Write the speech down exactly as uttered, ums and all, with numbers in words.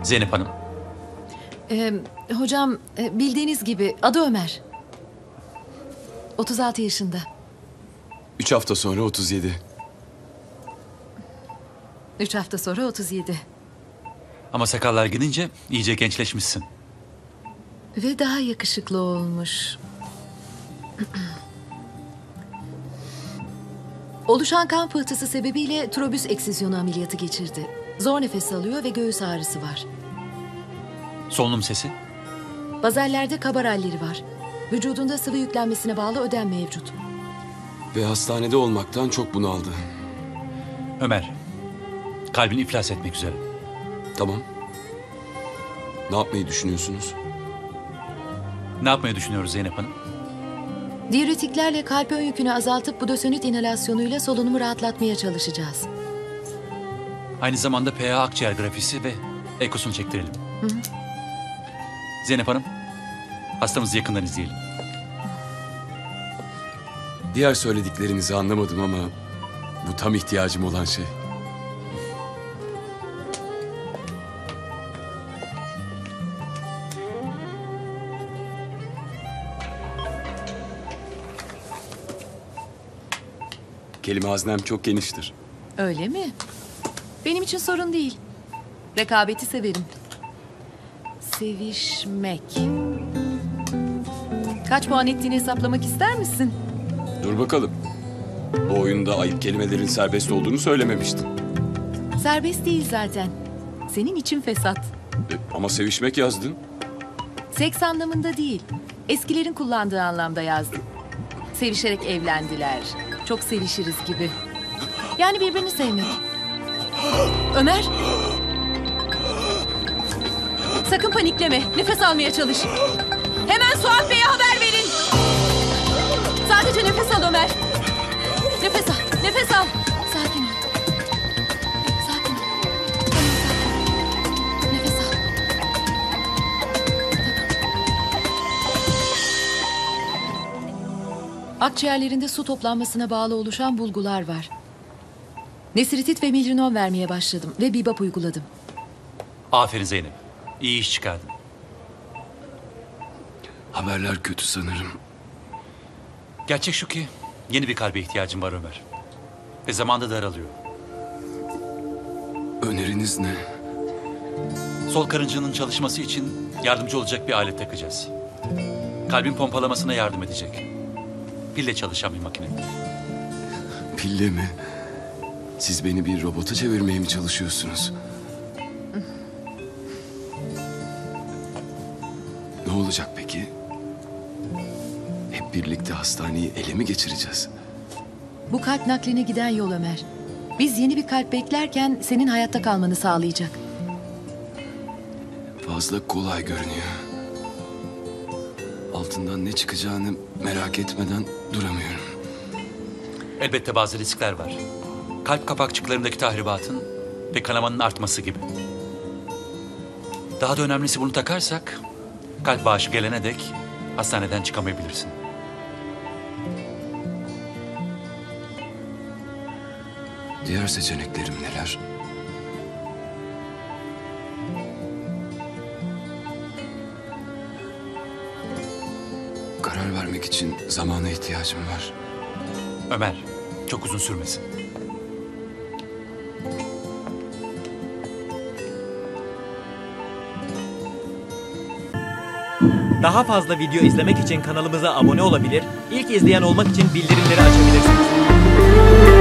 Zeynep Hanım. Ee, hocam bildiğiniz gibi adı Ömer. otuz altı yaşında. Üç hafta sonra otuz yedi. Üç hafta sonra otuz yedi. Ama sakallar gidince iyice gençleşmişsin. Ve daha yakışıklı olmuş. Oluşan kan pıhtısı sebebiyle trobüs eksizyonu ameliyatı geçirdi. Zor nefes alıyor ve göğüs ağrısı var. Solunum sesi? Bazellerde kabar halleri var. Vücudunda sıvı yüklenmesine bağlı ödem mevcut. Ve hastanede olmaktan çok bunaldı. Ömer, kalbin iflas etmek üzere. Tamam. Ne yapmayı düşünüyorsunuz? Ne yapmayı düşünüyoruz Zeynep Hanım? Diüretiklerle kalp ön yükünü azaltıp budosönit inhalasyonuyla solunumu rahatlatmaya çalışacağız. Aynı zamanda P A akciğer grafisi ve ekosunu çektirelim. Hı hı. Zeynep Hanım, hastamızı yakından izleyelim. Diğer söylediklerinizi anlamadım ama bu tam ihtiyacım olan şey. Kelime haznem çok geniştir. Öyle mi? Benim için sorun değil. Rekabeti severim. Sevişmek. Kaç puan ettiğini hesaplamak ister misin? Dur bakalım. Bu oyunda ayıp kelimelerin serbest olduğunu söylememiştin. Serbest değil zaten. Senin için fesat. E, ama sevişmek yazdın. Seks anlamında değil. Eskilerin kullandığı anlamda yazdım. Sevişerek evlendiler. Çok sevişiriz gibi. Yani birbirini sevmek. Ömer! Sakın panikleme. Nefes almaya çalış. Hemen Suat Bey'e haber verin. Sadece nefes al Ömer. Nefes al. Nefes al. Sakin ol. Sakin ol. Tamam, sakin. Nefes al. Akciğerlerinde su toplanmasına bağlı oluşan bulgular var. Nesritit ve milrinon vermeye başladım ve bibap uyguladım. Aferin Zeynep. İyi iş çıkardın. Haberler kötü sanırım. Gerçek şu ki yeni bir kalbe ihtiyacım var Ömer. Ve zaman da daralıyor. Öneriniz ne? Sol karıncığının çalışması için yardımcı olacak bir alet takacağız. Kalbin pompalamasına yardım edecek. Pille çalışan bir makine. Pille mi? Siz beni bir robota çevirmeye mi çalışıyorsunuz? Ne olacak peki? Hep birlikte hastaneyi ele mi geçireceğiz? Bu kalp nakline giden yol Ömer. Biz yeni bir kalp beklerken senin hayatta kalmanı sağlayacak. Fazla kolay görünüyor. Altından ne çıkacağını merak etmeden duramıyorum. Elbette bazı riskler var. Kalp kapakçıklarındaki tahribatın ve kanamanın artması gibi. Daha da önemlisi bunu takarsak kalp bağışı gelene dek hastaneden çıkamayabilirsin. Diğer seçeneklerim neler? Karar vermek için zamana ihtiyacım var. Ömer, çok uzun sürmesin. Daha fazla video izlemek için kanalımıza abone olabilir, ilk izleyen olmak için bildirimleri açabilirsiniz.